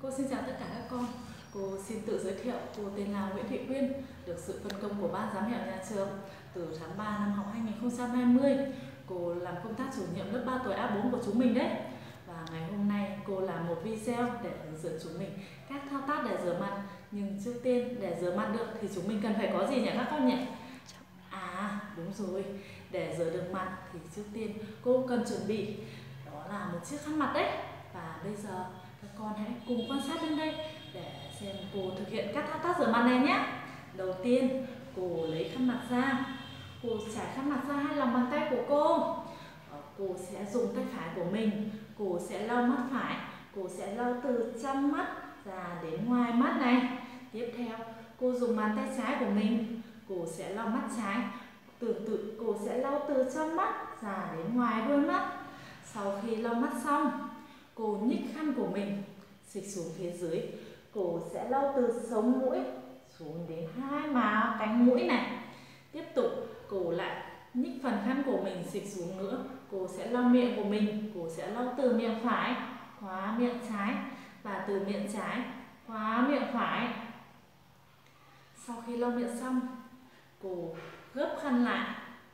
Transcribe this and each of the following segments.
Cô xin chào tất cả các con. Cô xin tự giới thiệu, cô tên là Nguyễn Thị Quyên, được sự phân công của ban giám hiệu nhà trường từ tháng 3 năm học 2020. Cô làm công tác chủ nhiệm lớp 3 tuổi A4 của chúng mình đấy. Và ngày hôm nay cô làm một video để hướng dẫn chúng mình các thao tác để rửa mặt. Nhưng trước tiên để rửa mặt được thì chúng mình cần phải có gì nhỉ các con nhỉ? À đúng rồi, để rửa được mặt thì trước tiên cô cần chuẩn bị đó là một chiếc khăn mặt đấy. Và bây giờ các con hãy cùng quan sát bên đây để xem cô thực hiện các thao tác rửa mặt này nhé. Đầu tiên cô lấy khăn mặt ra, cô trải khăn mặt ra hai lòng bàn tay của cô. Cô sẽ dùng tay phải của mình, cô sẽ lau mắt phải, cô sẽ lau từ trong mắt ra đến ngoài mắt này. Tiếp theo cô dùng bàn tay trái của mình, cô sẽ lau mắt trái, tương tự cô sẽ lau từ trong mắt ra đến ngoài đuôi mắt. Sau khi lau mắt xong, cô nhích khăn của mình xịt xuống phía dưới, cô sẽ lau từ sống mũi xuống đến hai má cánh mũi này. Tiếp tục cô lại nhích phần khăn của mình xịt xuống nữa, cô sẽ lau miệng của mình, cô sẽ lau từ miệng phải khóa miệng trái và từ miệng trái khóa miệng phải. Sau khi lau miệng xong, cô gấp khăn lại.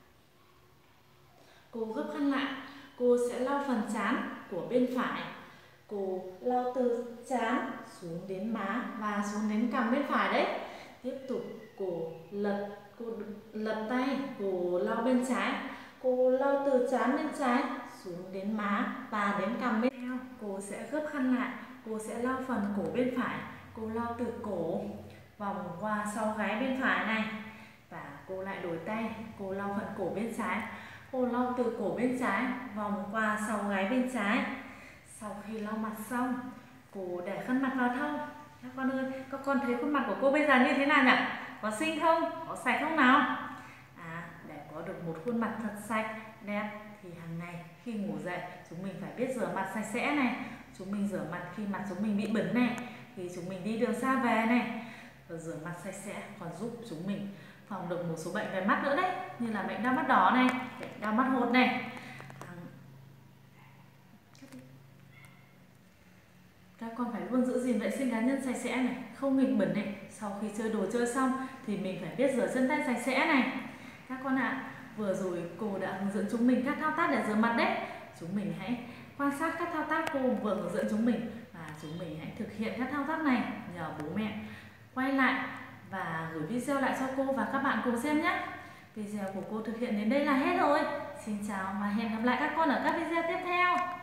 Cô sẽ lau phần trán của bên phải. Cô lau từ trán xuống đến má và xuống đến cằm bên phải đấy. Tiếp tục cô lật tay, cô lau bên trái. Cô lau từ trán bên trái xuống đến má và đến cằm bên theo. Cô sẽ gấp khăn lại, cô sẽ lau phần cổ bên phải. Cô lau từ cổ vòng qua sau gáy bên phải này. Và cô lại đổi tay, cô lau phần cổ bên trái. Cô lau từ cổ bên trái vòng qua sau gáy bên trái. Sau khi lau mặt xong, cô để khăn mặt vào thau. Các con ơi, các con thấy khuôn mặt của cô bây giờ như thế nào nhỉ? Có xinh không? Có sạch không nào? Để có được một khuôn mặt thật sạch, đẹp thì hàng ngày khi ngủ dậy chúng mình phải biết rửa mặt sạch sẽ này. Chúng mình rửa mặt khi mặt chúng mình bị bẩn này, khi chúng mình đi đường xa về này. Và rửa mặt sạch sẽ còn giúp chúng mình phòng được một số bệnh về mắt nữa đấy, như là bệnh đau mắt đỏ này, bệnh đau mắt hột này. Các con phải luôn giữ gìn vệ sinh cá nhân sạch sẽ này, không nghịch bẩn này. Sau khi chơi đồ chơi xong thì mình phải biết rửa chân tay sạch sẽ này. Các con ạ, vừa rồi cô đã hướng dẫn chúng mình các thao tác để rửa mặt đấy. Chúng mình hãy quan sát các thao tác cô vừa hướng dẫn chúng mình và chúng mình hãy thực hiện các thao tác này, nhờ bố mẹ quay lại và gửi video lại cho cô và các bạn cùng xem nhé. Video của cô thực hiện đến đây là hết rồi. Xin chào và hẹn gặp lại các con ở các video tiếp theo.